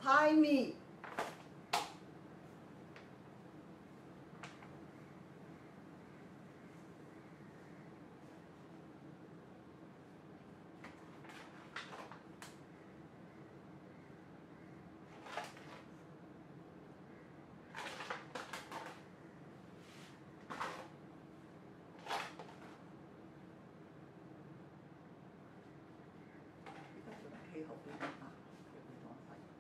Hi me。配合不一样啊，有不同反应。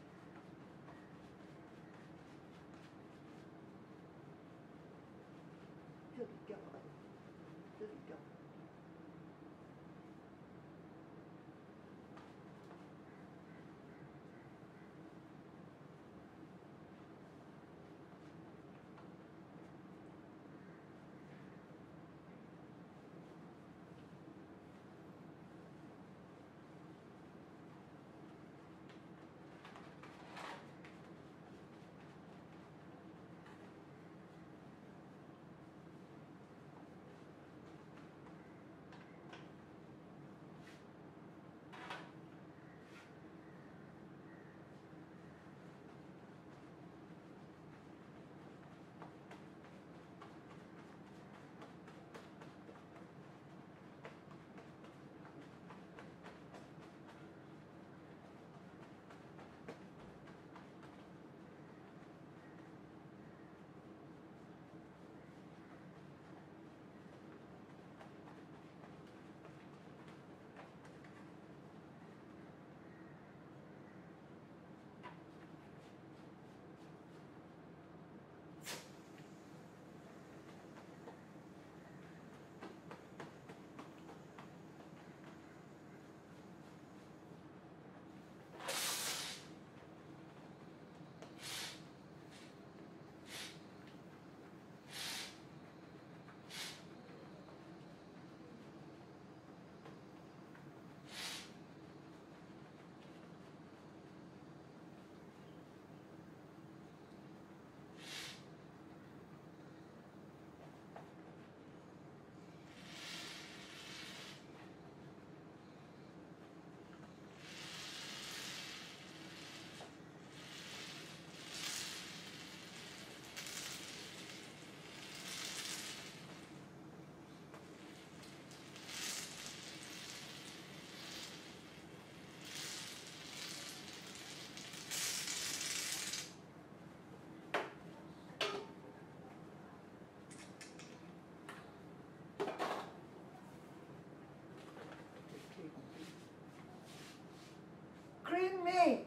这里掉了，这里掉了。Clean me。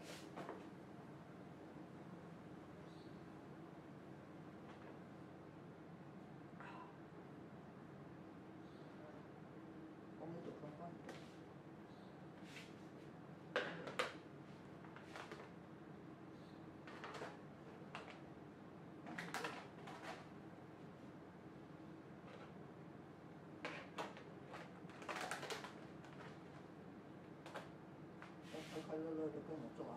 我们有个换的。快快乐乐的跟我做啊！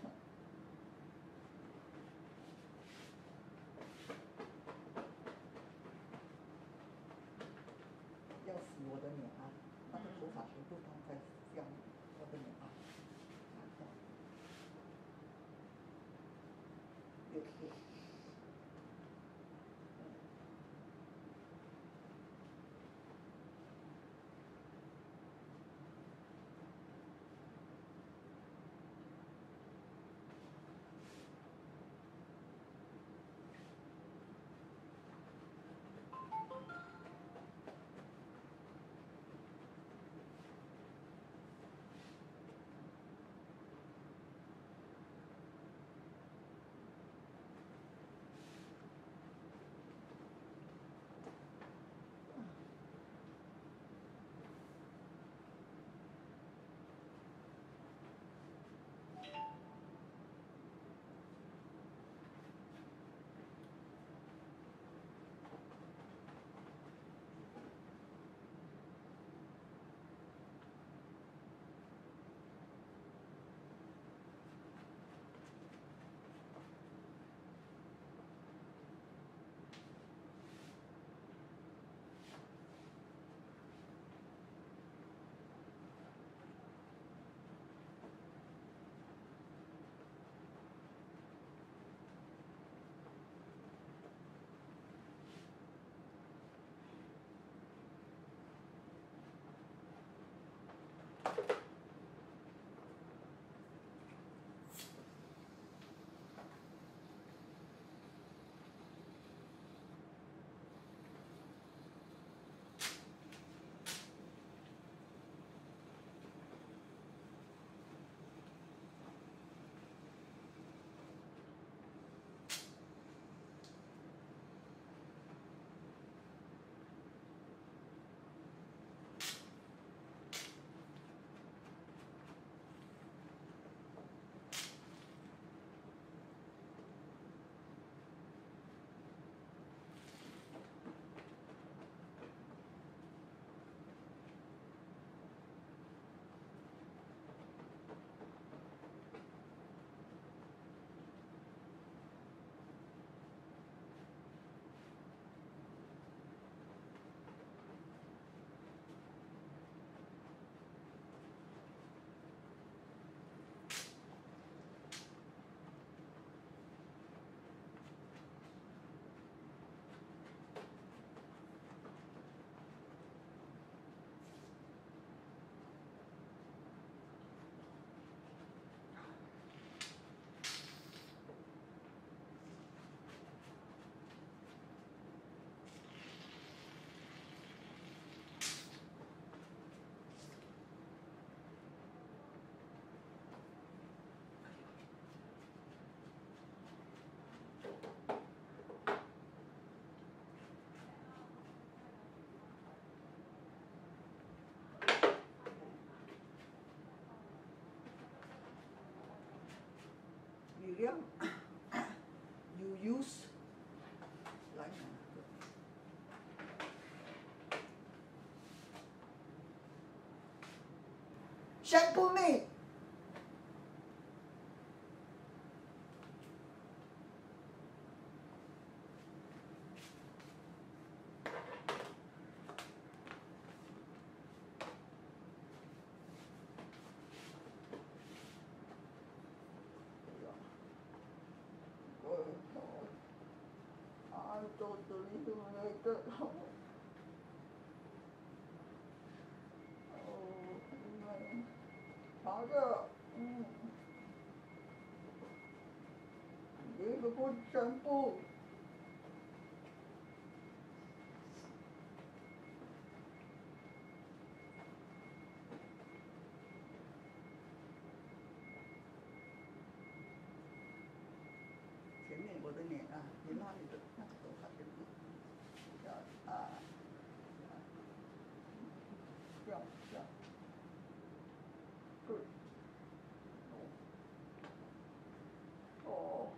要洗我的脸啊！那个头发全部放在下面，我的脸啊！有些。 量，you use 来拿个。shampoo me。好的，一个good shampoo。前面我的脸啊，你那里的那个头发前面，这样，对，哦，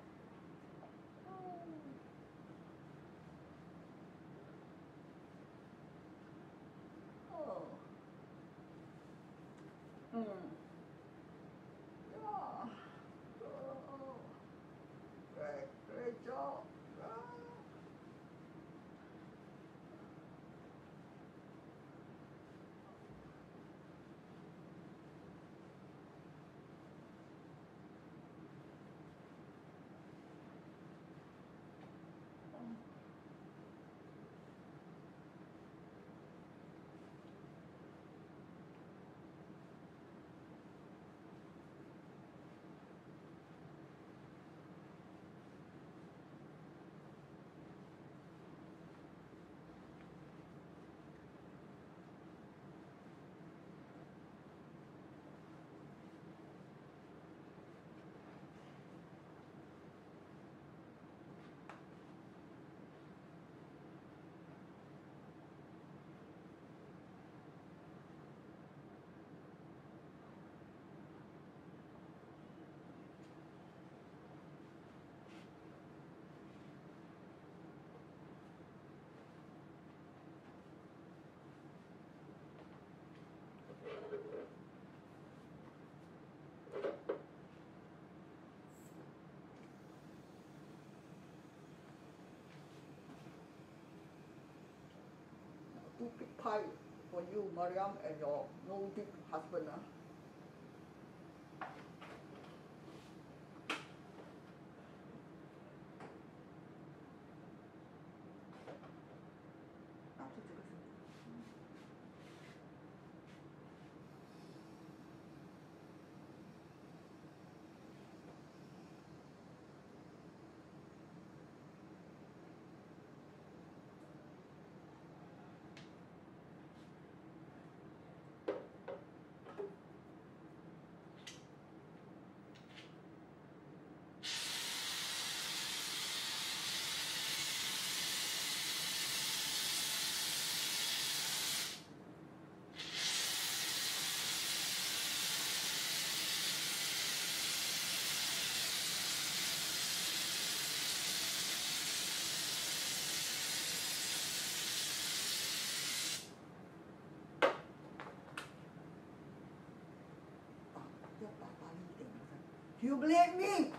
哦，呀，great job。Two big pie for you, Mariam, and your no big husband. Humiliate me!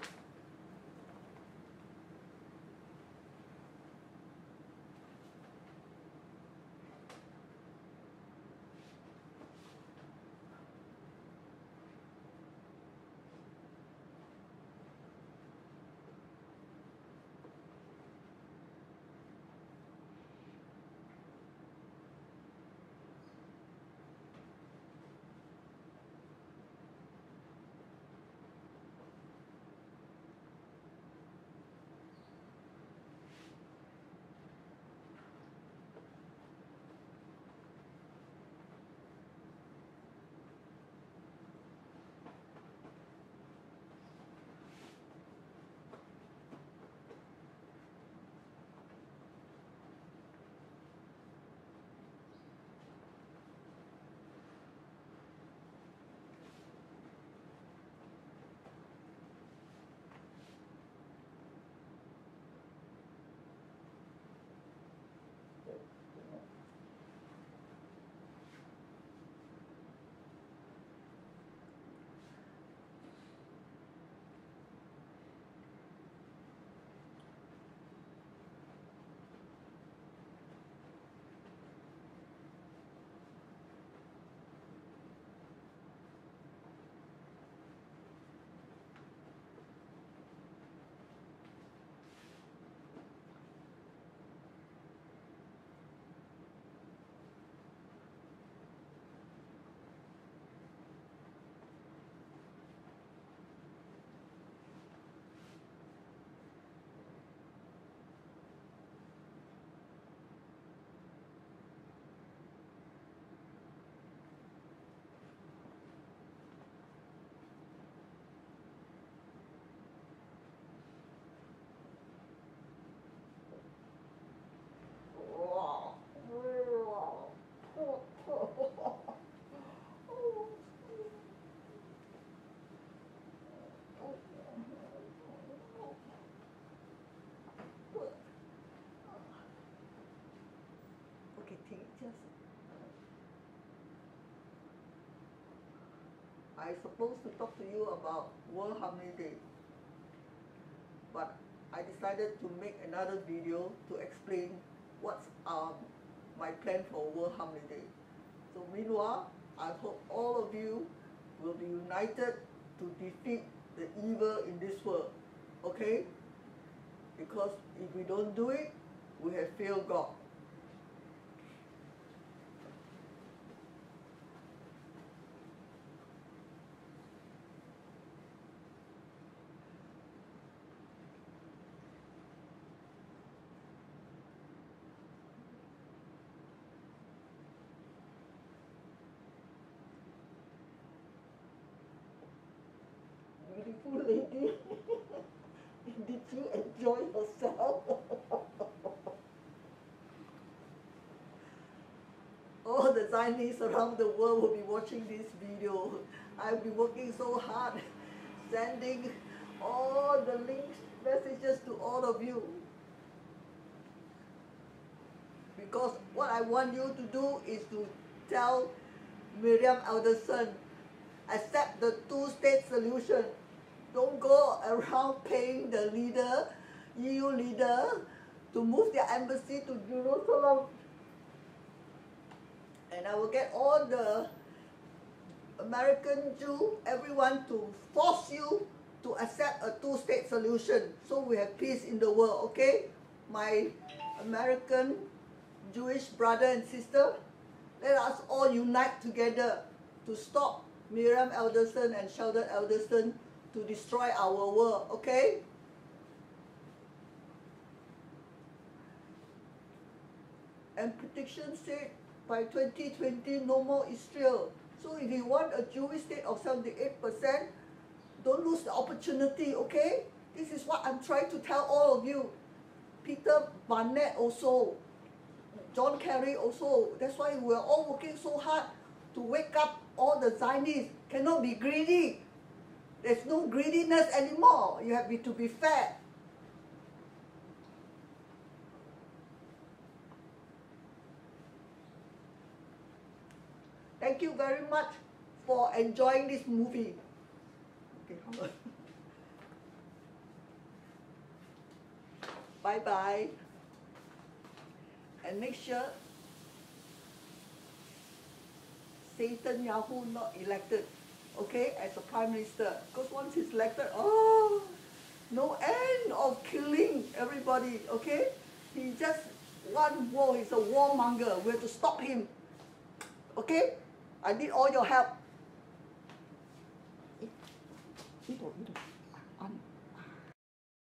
I supposed to talk to you about World Harmony Day, but I decided to make another video to explain what's my plan for World Harmony Day. So meanwhile, I hope all of you will be united to defeat the evil in this world, okay? Because if we don't do it, we have failed God. Beautiful lady, did you enjoy yourself? All the Zionists around the world will be watching this video. I'll be working so hard, sending all the links, messages to all of you. Because what I want you to do is to tell Miriam Alderson, accept the two-state solution. Don't go around paying the leader, EU leader, to move their embassy to Jerusalem. And I will get all the American Jew, everyone to force you to accept a two-state solution so we have peace in the world, okay? My American Jewish brother and sister, let us all unite together to stop Miriam Alderson and Sheldon Alderson to destroy our world, okay? And prediction said by 2020 no more Israel. So if you want a Jewish state of 78%, don't lose the opportunity, okay? This is what I'm trying to tell all of you. Peter Barnett also, John Kerry also. That's why we're all working so hard to wake up all the Zionists. Cannot be greedy. There's no greediness anymore. You have to be fair. Thank you very much for enjoying this movie. Okay, bye-bye. And make sure Satan Yahoo not elected, okay, as a prime minister. Because once he's elected, oh, no end of killing everybody, okay? He just one war, he's a warmonger. We have to stop him, okay? I need all your help.